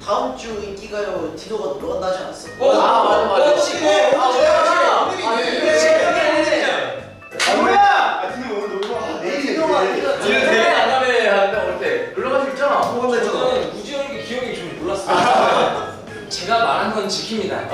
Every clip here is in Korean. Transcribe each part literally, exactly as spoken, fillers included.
다음 주 인기가요 디노가 들어간다 하지 않았어? 어, 아 맞아 맞아. 그렇지. 아 아, 오늘이네. 아 뭐야? 아 디노 오늘 놀러 와. 내일 디노가 내일. 지금 대회 안 가면 한다 올 때 놀러 갈 수 있잖아. 저는 우지영이 기억이 좀 몰랐어요. 제가 말한 건 지킵니다.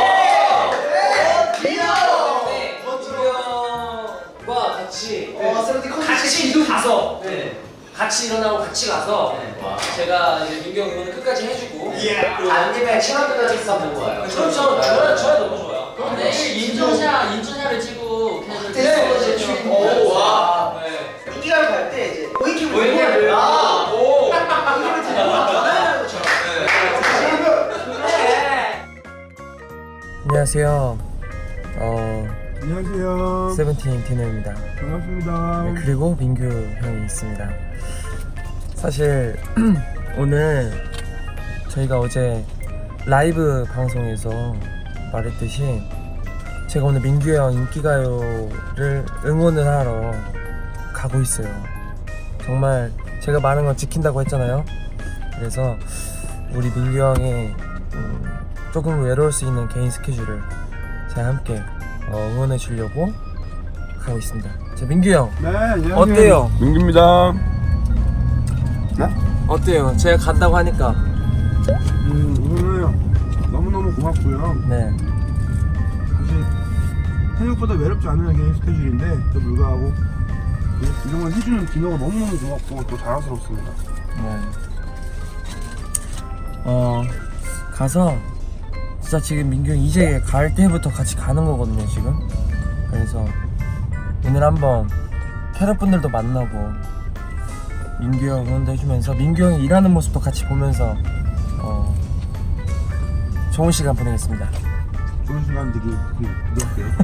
오케이. 디노. 네, 우지영과 같이 어 세븐틴 같이 가서 네. 같이 일어나고 같이 가서 네. 제가 이제 민규 형 응원을 끝까지 해주고 그리고 안님의 친구들까지 싸는 거예요. 그렇죠. 저야 저야 너무 좋아요. 그럼 내일 인증샷 인증샷을 찍고 걔네들 네, 네, 오, 와. 네. 인기가요 갈 때 이제 보이킹 보이킹을 아, 오. 이거를 들고 가나요 것처럼. 안녕하세요. 어 안녕하세요. 세븐틴 디노입니다. 반갑습니다. 네, 그리고 민규 형이 있습니다. 사실 오늘 저희가 어제 라이브 방송에서 말했듯이 제가 오늘 민규 형 인기가요를 응원을 하러 가고 있어요. 정말 제가 말한 건 지킨다고 했잖아요. 그래서 우리 민규 형의 음, 조금 외로울 수 있는 개인 스케줄을 제가 함께 어, 응원해 주려고 가고 있습니다. 자, 민규 형. 네, 안녕하세요. 어때요? 민규입니다. 네? 어때요? 제가 간다고 하니까. 음, 오늘 너무너무 고맙고요. 네. 사실 생각보다 외롭지 않은 개인 스케줄인데 또 불구하고 이런 걸 해주는 디노가 너무너무 좋았고 또 자랑스럽습니다. 네. 어 가서 진짜 지금 민규 형 이제 갈 때부터 같이 가는 거거든요 지금. 그래서 오늘 한번 캐럿분들도 만나고 민규 형 응원도 해주면서 민규 형이 일하는 모습도 같이 보면서 어 좋은 시간 보내겠습니다. 좋은 시간 되기 되도록요.